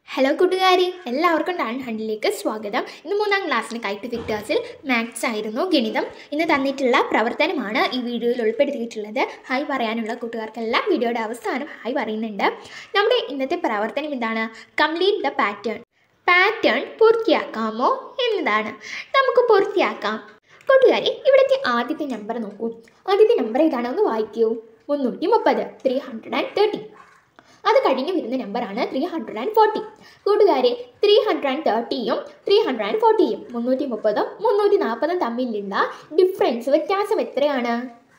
Hello കൂട്ടുകാരി, എല്ലാവർക്കും talent ഹണ്ടിലേക്ക് സ്വാഗതം. ഇന്ന് 3ാം ക്ലാസ്സിന് കൈറ്റ് വിക്ടേഴ്സിൽ മാത്സ് ആയിരുന്നു ഗണിതം. ഇന്ന് തന്നിട്ടുള്ള പ്രവർത്തനമാണ് ഈ വീഡിയോയിൽ ഉൾപ്പെടുത്തിയിട്ടുള്ളത്. ഹായ് പറയാനുള്ള കൂട്ടുകാർക്കെല്ലാം വീഡിയോയുടെ അവസാനം ഹായ് പറയുന്നുണ്ട്. നമ്മുടെ ഇന്നത്തെ പ്രവർത്തനം എന്താണ്? കംപ്ലീറ്റ് ദ പാറ്റേൺ പൂർത്തിയാക്കാമോ എന്നതാണ്. നമുക്ക് പൂർത്തിയാക്കാം. കൂട്ടുകാരി, ഇവിടുത്തെ ആദ്യത്തെ നമ്പർ നോക്കൂ. ആദ്യത്തെ നമ്പർ ഏതാണ്? ഒന്ന് വായിക്കൂ. 330, 330. അത് കഴിഞ്ഞ് വരുന്ന നമ്പറാണ് 340. കൂട്ടുകാരെ, 330യും 340യും 330ഉം 340ഉം തമ്മിലുള്ള ഡിഫറൻസ്, വ്യത്യാസം എത്രയാണ്?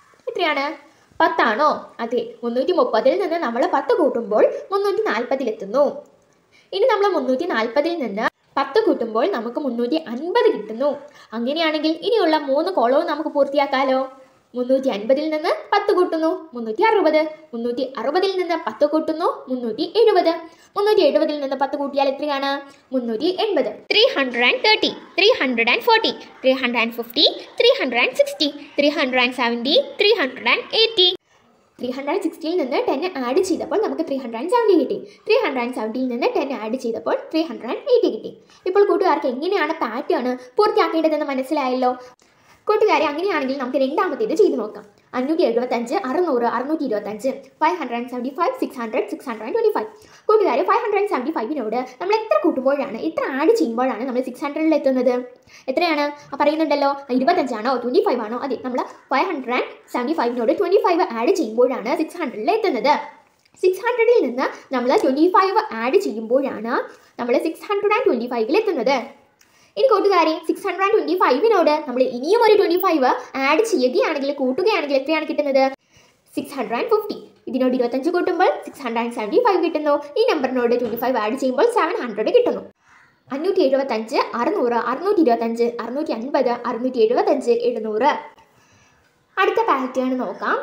10 ആണോ? അതെ. 330ൽ നിന്ന് നമ്മൾ 10 കൂട്ടുമ്പോൾ 340 ഇനി നമ്മൾ 340ൽ നിന്ന് 10 കൂട്ടുമ്പോൾ നമുക്ക് 350 കിട്ടുന്നു. അങ്ങനെയാണെങ്കിൽ ഇനിയുള്ള 3 കോളവും നമുക്ക് പൂർത്തിയാക്കാലോ. 350ൽ നിന്ന് 10 കൂട്ടുന്നു 360, 360ൽ നിന്ന് 10 കൂട്ടുന്നു 370, 370ൽ നിന്ന് 10 കൂട്ടിയാൽ എത്രയാണ്? 380. 330, 340, 350, 360, 370, 380. 360ൽ നിന്ന് 10 ആഡ് ചെയ്തപ്പോൾ നമുക്ക് 370 കിട്ടി. 370ൽ നിന്ന് 10 ആഡ് ചെയ്തപ്പോൾ 380 കിട്ടി. ഇപ്പോൾ കൂട്ടുകാർക്ക് എങ്ങനെയാണ് പാറ്റേൺ പൂർത്തിയാക്കേണ്ടതെന്ന് മനസ്സിലായല്ലോ. കൂട്ടുകാരെ, അങ്ങനെയാണെങ്കിൽ നമുക്ക് രണ്ടാമത്തേത് ചെയ്ത് നോക്കാം. 575, 600, 625, 575, 600, 625. കൂട്ടുകാരെ, 575നോട് നമ്മൾ എത്ര കൂട്ടുമ്പോഴാണ്, എത്ര ആഡ് ചെയ്യുമ്പോഴാണ് നമ്മൾ 600ൽ എത്തുന്നത്? എത്രയാണ് പറയുന്നുണ്ടല്ലോ? 25 ആണോ 25 ആണോ? അതെ, നമ്മൾ 575നോട് 25 ആഡ് ചെയ്യുമ്പോഴാണ് 600ൽ എത്തുന്നത്. 600ൽ നിന്ന് നമ്മൾ 25 ആഡ് ചെയ്യുമ്പോഴാണ് നമ്മൾ 625ൽ എത്തുന്നത്. ഇനി കൂട്ടുകാരെ, 625നോട് നമ്മൾ ഇനിയും ഒരു 25 ആഡ് ചെയ്യുകയാണെങ്കിൽ, കൂട്ടുകയാണെങ്കിൽ എത്രയാണ് കിട്ടുന്നത്? 650. ഇതിനോട് 25 കൂട്ടുമ്പോൾ 675 കിട്ടുന്നു. ഈ നമ്പറിനോട് 25 ആഡ് ചെയ്യുമ്പോൾ 700 കിട്ടുന്നു. 575, 600, 625, 650, 675, 700. അടുത്ത പാറ്റേൺ നോക്കാം.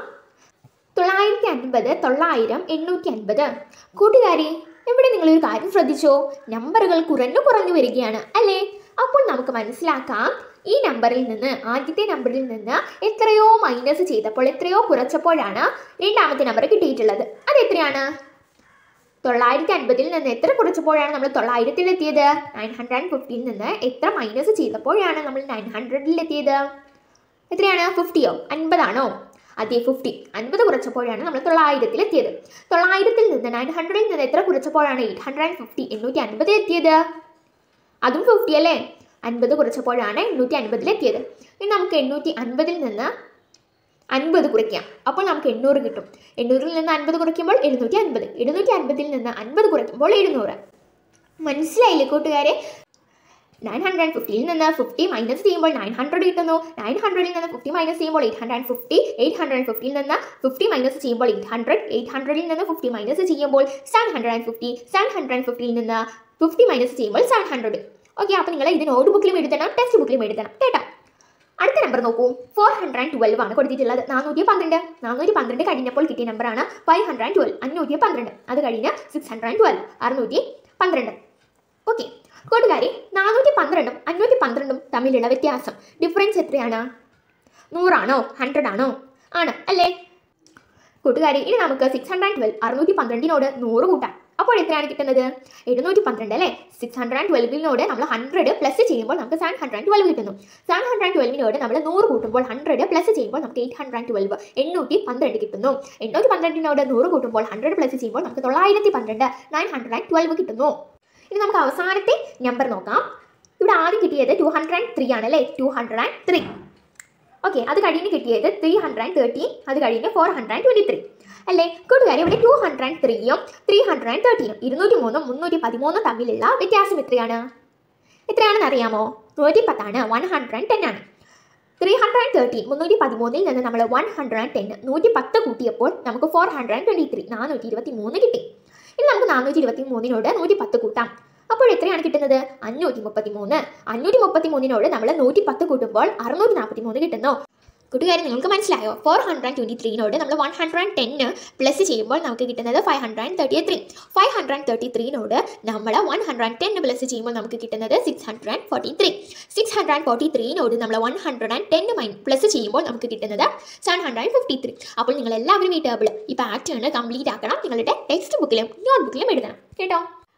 950, 900, 850. കൂട്ടുകാരി, ഇവിടെ നിങ്ങളൊരു കാര്യം ശ്രദ്ധിച്ചോ? നമ്പറുകൾ കുറഞ്ഞു വരികയാണ് അല്ലേ? അപ്പോൾ നമുക്ക് മനസ്സിലാക്കാം, ഈ നമ്പറിൽ നിന്ന്, ആദ്യത്തെ നമ്പറിൽ നിന്ന് എത്രയോ മൈനസ് ചെയ്തപ്പോൾ, എത്രയോ കുറച്ചപ്പോഴാണ് രണ്ടാമത്തെ നമ്പർ കിട്ടിയിട്ടുള്ളത്. അതെത്രയാണ്? 950ൽ നിന്ന് എത്ര കുറച്ചപ്പോഴാണ് നമ്മൾ 900ൽ എത്തിയത്? 950ൽ നിന്ന് എത്ര മൈനസ് ചെയ്തപ്പോഴാണ് നമ്മൾ 900ൽ എത്തിയത്? എത്രയാണ്? 50യോ 50 ആണോ? അതെ, 50. 50 കുറച്ചപ്പോഴാണ് നമ്മൾ 900ൽ എത്തിയത്. 900ൽ നിന്ന് 900ൽ നിന്ന് എത്ര കുറച്ചപ്പോഴാണ് 850, 850 എത്തിയത്? അതും 50 അല്ലേ? 50 കുറച്ചപ്പോഴാണ് 850ൽ എത്തിയത്. ഇനി നമുക്ക് 850ൽ നിന്ന് 50 കുറയ്ക്കാം. അപ്പോൾ നമുക്ക് 800 കിട്ടും. 800ൽ നിന്ന് 50 കുറയ്ക്കുമ്പോൾ 750. 750ൽ നിന്ന് 50 കുറയ്ക്കുമ്പോൾ 700. മനസ്സിലായില്ലേ കൂട്ടുകാരെ? 950ൽ നിന്ന് 50 മൈനസ് ചെയ്യുമ്പോൾ 900 കിട്ടുന്നു. 900ൽ നിന്ന് 50 മൈനസ് ചെയ്യുമ്പോൾ 850. 850ൽ നിന്ന് 50 മൈനസ് ചെയ്യുമ്പോൾ 800. 800ൽ നിന്ന് 50 മൈനസ് ചെയ്യുമ്പോൾ 750. 750ൽ നിന്ന് 50 മൈനസ് ചെയ്യുമ്പോൾ 700. ഓക്കെ, അപ്പോൾ നിങ്ങൾ ഇത് നോട്ട് ബുക്കിലും എഴുതണം, ടെക്സ്റ്റ് ബുക്കിലും എഴുതണം കേട്ടോ. അടുത്ത നമ്പർ നോക്കൂ. 412 ആണ് കൊടുത്തിട്ടുള്ളത്. 412. 412 കഴിഞ്ഞപ്പോൾ കിട്ടിയ നമ്പറാണ് 512. 512. അത് കഴിഞ്ഞ് 612, 612. ഓക്കെ കൂട്ടുകാരി, 412ഉം 512ഉം തമ്മിലുള്ള വ്യത്യാസം, ഡിഫറൻസ് എത്രയാണ്? 100 ആണോ 100 ആണോ? ആണ് അല്ലേ? കൂട്ടുകാരി, ഇനി നമുക്ക് 612 612നോട് 100 കൂട്ടാം. അപ്പോൾ എത്രയാണ് കിട്ടുന്നത്? 712 അല്ലേ? 612നോട് നമ്മൾ 100 പ്ലസ് ചെയ്യുമ്പോൾ നമുക്ക് 712 കിട്ടുന്നു. 712നോട് നമ്മൾ 100 കൂട്ടുമ്പോൾ 100 പ്ലസ് ചെയ്യുമ്പോൾ നമുക്ക് 812, 812 കിട്ടുന്നു. 812നോട് 100 കൂട്ടുമ്പോൾ 100 പ്ലസ് ചെയ്യുമ്പോൾ നമുക്ക് 912, 912 കിട്ടുന്നു. ഇനി നമുക്ക് അവസാനത്തെ നമ്പർ നോക്കാം. ഇവിടെ ആദ്യം കിട്ടിയത് 203 ആണല്ലേ? 203. ഓക്കെ, അത് കഴിഞ്ഞ് കിട്ടിയത് 330, അത് കഴിഞ്ഞ് 423 അല്ലേ? കൂട്ടുകാരി, ഇവിടെ 203യും 330യും 203ഉം 313ഉം തമ്മിലുള്ള വ്യത്യാസം എത്രയാണ്? എത്രയാണെന്ന് അറിയാമോ? 110 ആണ്. 110 ആണ്. 313, 313ൽ നിന്ന് നമ്മൾ 110, 110 കൂട്ടിയപ്പോൾ നമുക്ക് 423, 423 കിട്ടി. ഇനി നമുക്ക് 423നോട് 110 കൂട്ടാം. അപ്പോൾ എത്രയാണ് കിട്ടുന്നത്? 533. 533നോട് നമ്മൾ 110 കൂട്ടുമ്പോൾ 643 കിട്ടുന്നു. കൂട്ടുകാരി, നിങ്ങൾക്ക് മനസ്സിലായോ? 423നോട് നമ്മൾ 110 പ്ലസ് ചെയ്യുമ്പോൾ നമുക്ക് കിട്ടുന്നത് 533. 533നോട് നമ്മൾ 110 പ്ലസ് ചെയ്യുമ്പോൾ നമുക്ക് കിട്ടുന്നത് 643. 643നോട് നമ്മൾ 110 പ്ലസ് ചെയ്യുമ്പോൾ നമുക്ക് കിട്ടുന്നത് 753. അപ്പോൾ നിങ്ങളെല്ലാവരും ഈ ടേബിൾ, ഈ പാറ്റേൺ കംപ്ലീറ്റ് ആക്കണം. നിങ്ങളുടെ ടെക്സ്റ്റ് ബുക്കിലും നോട്ട് ബുക്കിലും എഴുതണം കേട്ടോ.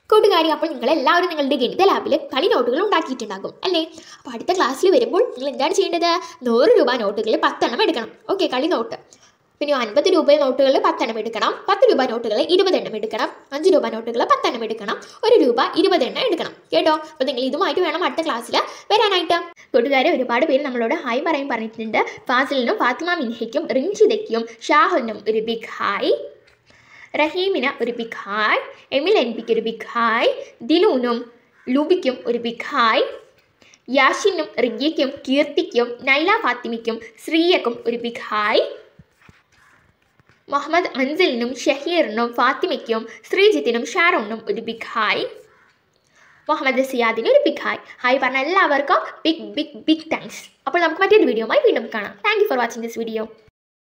കൂട്ടുകാരി, അപ്പോൾ നിങ്ങളെല്ലാവരും നിങ്ങളുടെ ഗണിത ലാബിൽ കളി നോട്ടുകൾ ഉണ്ടാക്കിയിട്ടുണ്ടാകും അല്ലേ? അപ്പോൾ അടുത്ത ക്ലാസ്സിൽ വരുമ്പോൾ നിങ്ങൾ എന്താണ് ചെയ്യേണ്ടത്? 100 രൂപ നോട്ടുകൾ 10 എണ്ണം എടുക്കണം. ഓക്കെ, കളി നോട്ട്. പിന്നെ 50 രൂപ നോട്ടുകൾ 10 എണ്ണം എടുക്കണം. 10 രൂപ നോട്ടുകൾ 20 എണ്ണം എടുക്കണം. 5 രൂപ നോട്ടുകൾ 10 എണ്ണം എടുക്കണം. 1 രൂപ 20 എണ്ണം എടുക്കണം. കേട്ടോ? അപ്പോൾ നിങ്ങൾ ഇതുമായിട്ട് വേണം അടുത്ത ക്ലാസ്സിൽ വരാനായിട്ട്. കൂട്ടുകാരെ, ഒരുപാട് പേര് നമ്മളോട് ഹായ് പറഞ്ഞിട്ടുണ്ട്. ഫാസിലിനും ഫാത്തിമ മിൻഹയ്ക്കും റിൻഷിതയ്ക്കും ഷാഹുനും ഒരു ബിഗ് ഹായ്, റഹീമിന് ഒരു ബിഗ് ഹായ്, എമിൽ എൻപിക്ക് ഒരു ബിഗ് ഹായ്, ദിലൂനും ലൂബിക്കും ഒരു ബിഗ് ഹായ്, യാഷിനും റിയയ്ക്കും കീർത്തിക്കും നൈല ഫാത്തിമയ്ക്കും ശ്രീയക്കും ഒരു ബിഗ് ഹായ്, മുഹമ്മദ് അൻസലിനും ഷഹീറിനും ഫാത്തിമയ്ക്കും ശ്രീജിത്തിനും ഷാറൂണിനും ഒരു ബിഗ് ഹായ്, മുഹമ്മദ് സിയാദിന് ഒരു ബിഗ് ഹായ്. ഹായ് പറഞ്ഞ എല്ലാവർക്കും ബിഗ് ബിഗ് ബിഗ് താങ്ക്സ്. അപ്പോൾ നമുക്ക് മറ്റൊരു വീഡിയോയുമായി വീണ്ടും കാണാം. Thank you for watching this video.